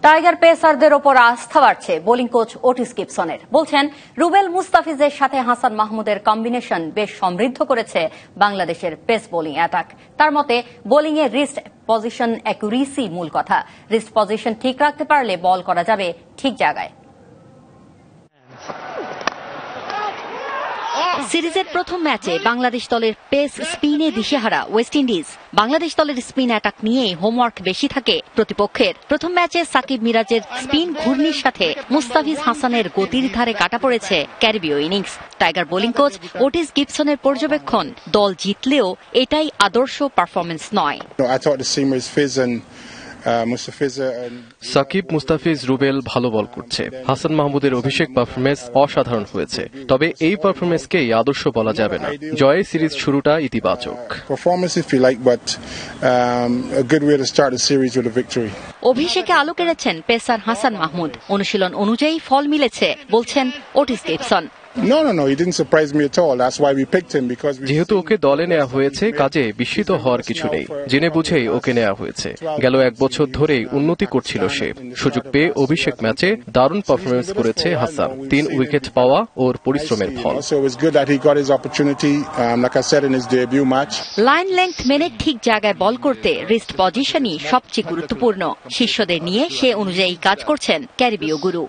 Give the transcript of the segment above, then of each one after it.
Tiger পেসারদের ওপর আস্থা বাড়ছে বোলিং কোচ ওটিস গিবসনের। বলছেন, রুবেল মুস্তাফিজের সাথে হাসান মাহমুদের কম্বিনেশন বেশ সমৃদ্ধ করেছে বাংলাদেশের পেস বোলিং অ্যাটাক। তার মতে, বোলিংয়ে রিস্ট পজিশন অ্যাকুরেসি মূল কথা। রিস্ট পজিশন ঠিক রাখতে পারলে বল করা যাবে ঠিক জায়গায়। সিরিজের প্রথম ম্যাচে বাংলাদেশ দলের পেস স্পিনে দিশেহারা ওয়েস্ট ইন্ডিজ। বাংলাদেশ দলের স্পিন অ্যাটাক নিয়েই হোমওয়ার্ক বেশি থাকে প্রতিপক্ষের। প্রথম ম্যাচে সাকিব মিরাজের স্পিন ঘূর্ণির সাথে মুস্তাফিজ হাসানের গতির ধারে কাটা পড়েছে ক্যারিবীয় innings. Tiger bowling coach Otis গিবসনের পর্যবেক্ষণ, দল জিতলেও এটাই আদর্শ পারফরমেন্স নয়। সাকিব, মুস্তাফিজ, রুবেল ভালো বল করছে। হাসান মাহমুদের অভিষেক পারফরমেন্স অসাধারণ হয়েছে, তবে এই পারফরমেন্সকেই আদর্শ বলা যাবে না। জয়ে সিরিজ শুরুটা ইতিবাচক। অভিষেকে আলো কেড়েছেন পেসার হাসান মাহমুদ। অনুশীলন অনুযায়ী ফল মিলেছে বলছেন ওটিস গিবসন। যেহেতু ওকে দলে নেওয়া হয়েছে, কাজে বিস্মিত হওয়ার কিছু নেই। জেনে বুঝেই ওকে নেওয়া হয়েছে। গেল এক বছর ধরেই উন্নতি করছিল সে। সুযোগ পেয়ে অভিষেক ম্যাচে দারুণ পারফরমেন্স করেছে হাসান। 3 উইকেট পাওয়া ওর পরিশ্রমের ফল। লাইন লেংথ মেনে ঠিক জায়গায় বল করতে রিস্ট পজিশনই সবচেয়ে গুরুত্বপূর্ণ। শিষ্যদের নিয়ে সে অনুযায়ী কাজ করছেন ক্যারিবীয় গুরু।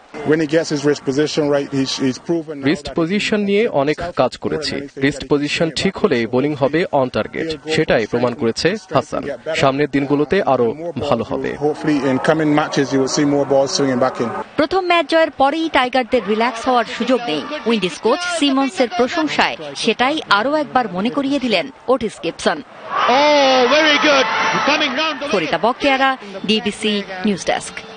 রিস্ট পজিশন নিয়ে অনেক কাজ করেছি। রিস্ট পজিশন ঠিক হলে বোলিং হবে অন টার্গেট, সেটাই প্রমাণ করেছে হাসান। সামনের দিনগুলোতে আরো ভালো হবে। প্রথম ম্যাচ জয়ের পরেই টাইগারদের রিল্যাক্স হওয়ার সুযোগ নেই। উইন্ডিজ কোচ সিমন্সের প্রশংসায় সেটাই আরো একবার মনে করিয়ে দিলেন Otis Gibson. Farida Bakhtiara, DBC news desk.